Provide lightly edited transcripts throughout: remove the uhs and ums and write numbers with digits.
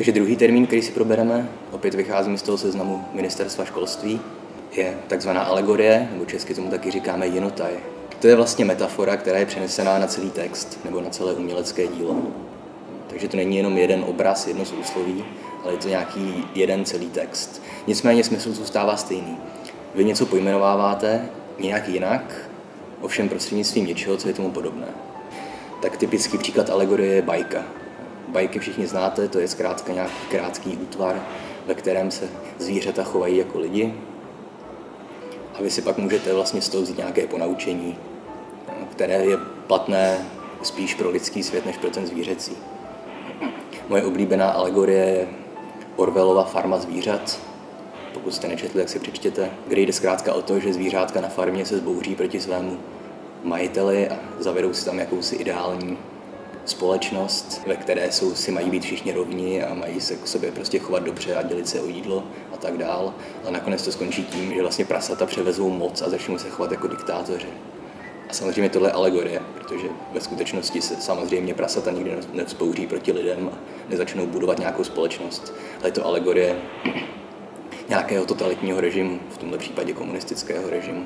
Takže druhý termín, který si probereme, opět vycházím z toho seznamu Ministerstva školství, je takzvaná alegorie, nebo česky tomu taky říkáme jinotaj. To je vlastně metafora, která je přenesená na celý text nebo na celé umělecké dílo. Takže to není jenom jeden obraz, jedno sousloví, ale je to nějaký jeden celý text. Nicméně smysl zůstává stejný. Vy něco pojmenováváte nějak jinak, ovšem prostřednictvím něčeho, co je tomu podobné. Tak typický příklad alegorie je bajka. Bajky všichni znáte, to je zkrátka nějaký krátký útvar, ve kterém se zvířata chovají jako lidi. A vy si pak můžete vlastně z toho vzít nějaké ponaučení, které je platné spíš pro lidský svět, než pro ten zvířecí. Moje oblíbená alegorie je Orwellova Farma zvířat. Pokud jste nečetli, tak si přečtěte, kde jde zkrátka o to, že zvířátka na farmě se zbouří proti svému majiteli a zavedou si tam jakousi ideální společnost, ve které si mají být všichni rovni a mají se k sobě prostě chovat dobře a dělit se o jídlo a tak dál. A nakonec to skončí tím, že vlastně prasata převezou moc a začnou se chovat jako diktátoři. A samozřejmě tohle je alegorie, protože ve skutečnosti se samozřejmě prasata nikdy nevzbouří proti lidem a nezačnou budovat nějakou společnost. Ale je to alegorie nějakého totalitního režimu, v tomto případě komunistického režimu.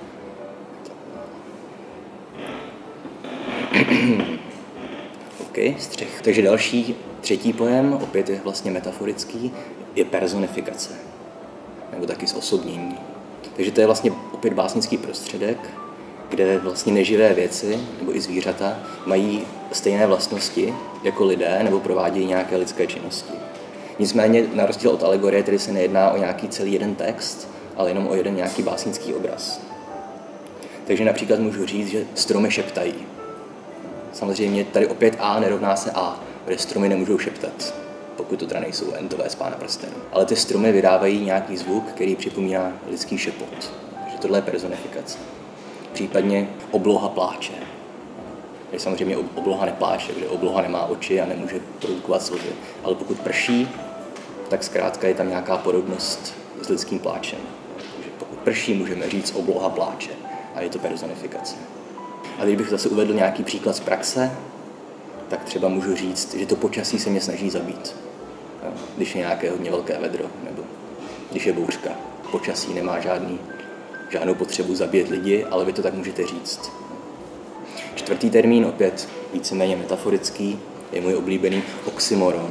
OK, střech. Takže třetí pojem, opět je vlastně metaforický, je personifikace, nebo taky zosobnění. Takže to je vlastně opět básnický prostředek, kde vlastně neživé věci, nebo i zvířata, mají stejné vlastnosti jako lidé, nebo provádějí nějaké lidské činnosti. Nicméně na rozdíl od alegorie, tedy se nejedná o nějaký celý jeden text, ale jenom o jeden nějaký básnický obraz. Takže například můžu říct, že stromy šeptají. Samozřejmě tady opět A nerovná se A, protože stromy nemůžou šeptat, pokud to teda nejsou entové z Pána prstenů. Ale ty stromy vydávají nějaký zvuk, který připomíná lidský šepot. Takže tohle je personifikace. Případně obloha pláče. Takže samozřejmě obloha nepláče, protože obloha nemá oči a nemůže produkovat slzy. Ale pokud prší, tak zkrátka je tam nějaká podobnost s lidským pláčem. Takže pokud prší, můžeme říct obloha pláče a je to personifikace. A když bych zase uvedl nějaký příklad z praxe, tak třeba můžu říct, že to počasí se mě snaží zabít. Když je nějaké hodně velké vedro, nebo když je bouřka. Počasí nemá žádnou potřebu zabít lidi, ale vy to tak můžete říct. Čtvrtý termín, opět víceméně metaforický, je můj oblíbený oxymoron.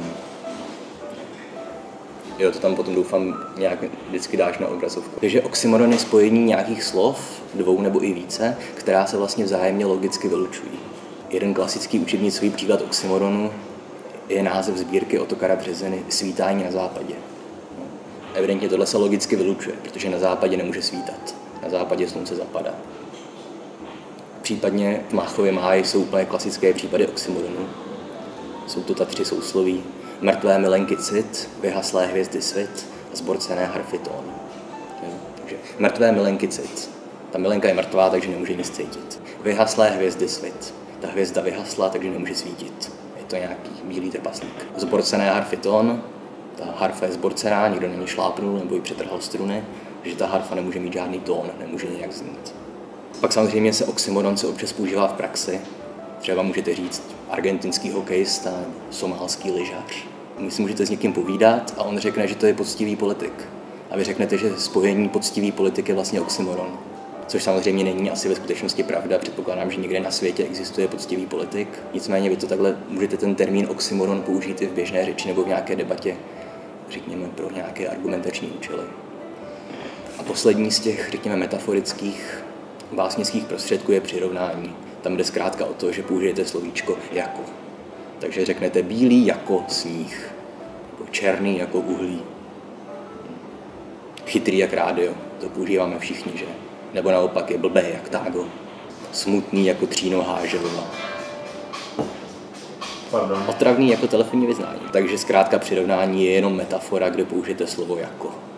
Jo, to tam potom doufám nějak vždycky dáš na obrazovku. Takže oxymoron je spojení nějakých slov, dvou nebo i více, která se vlastně vzájemně logicky vylučují. Jeden klasický učebnicový příklad oxymoronu je název sbírky Ottokara Březiny Svítání na západě. Evidentně tohle se logicky vylučuje, protože na západě nemůže svítat. Na západě slunce zapadá. Případně v Máchově máji jsou úplně klasické případy oxymoronu. Jsou to ta 3 sousloví. Mrtvé milenky cit, vyhaslé hvězdy svit a zborcené harfy tón. Takže mrtvé milenky cit. Ta milenka je mrtvá, takže nemůže nic cítit. Vyhaslé hvězdy svit. Ta hvězda vyhasla, takže nemůže svítit. Je to nějaký bílý trpaslík. Zborcené harfy tón. Ta harfa je zborcená, nikdo na ní šlápnul nebo ji přetrhal struny, že ta harfa nemůže mít žádný tón, nemůže nějak znít. Pak samozřejmě se oxymoron se občas používá v praxi. Třeba můžete říct argentinský hokejista, somálský lyžař. Vy si můžete s někým povídat a on řekne, že to je poctivý politik. A vy řeknete, že spojení poctivý politik je vlastně oxymoron. Což samozřejmě není asi ve skutečnosti pravda. Předpokládám, že někde na světě existuje poctivý politik. Nicméně vy to takhle můžete ten termín oxymoron použít i v běžné řeči nebo v nějaké debatě, řekněme, pro nějaké argumentační účely. A poslední z těch, řekněme, metaforických básnických prostředků je přirovnání. Tam jde zkrátka o to, že použijete slovíčko jako. Takže řeknete bílý jako sníh, nebo černý jako uhlí, chytrý jak rádio, to používáme všichni, že? Nebo naopak je blbý jak tágo, smutný jako třínohá želva, otravný jako telefonní vyznání. Takže zkrátka přirovnání je jenom metafora, kde použijete slovo jako.